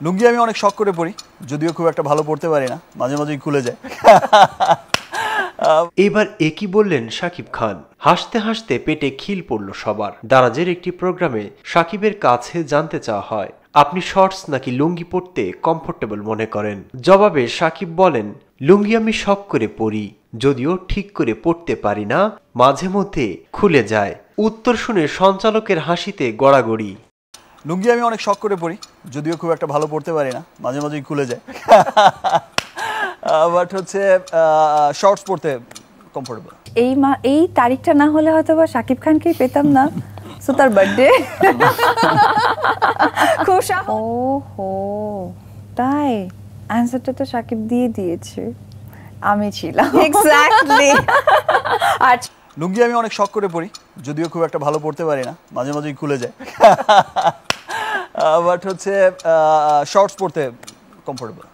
লুঙ্গি আমি অনেক শখ করে পরি, যদিও খুব একটা ভালো পড়তে পারি না, মাঝে মাঝেই খুলে যায়। এবার একই বললেন শাকিব খান। হাসতে হাসতে পেটে খিল পড়ল সবার। দারাজের একটি প্রোগ্রামে শাকিবের কাছে জানতে চাওয়া হয়, আপনি শর্টস নাকি লুঙ্গি পরতে কমফোর্টেবল মনে করেন? জবাবে শাকিব বলেন, লুঙ্গি আমি শখ করে পরি, যদিও ঠিক করে পড়তে পারি না, মাঝে মধ্যে খুলে যায়। উত্তর শুনে সঞ্চালকের হাসিতে গড়াগড়ি। লুঙ্গি আমি অনেক শখ করে পরি, যদিও খুব একটা ভালো পড়তে পারি না, মাঝে মাঝেই খুলে যায়। বাট হচ্ছে শর্টস পড়তে কমফোর্টেবল। এই তারিখটা না হলে হয়তো বা শাকিব খানকেই পেতাম না। সো তার বার্থডে। ওহো, তাই অ্যান্সারটা তো শাকিব দিয়ে দিয়েছে, আমি ছিলাম। এক্স্যাক্টলি। আর লুঙ্গি আমি অনেক শখ করে পরি, যদিও খুব একটা ভালো পড়তে পারি না, মাঝে মাঝেই খুলে যায়। বাট হচ্ছে শর্টস পড়তে কমফোর্টেবল।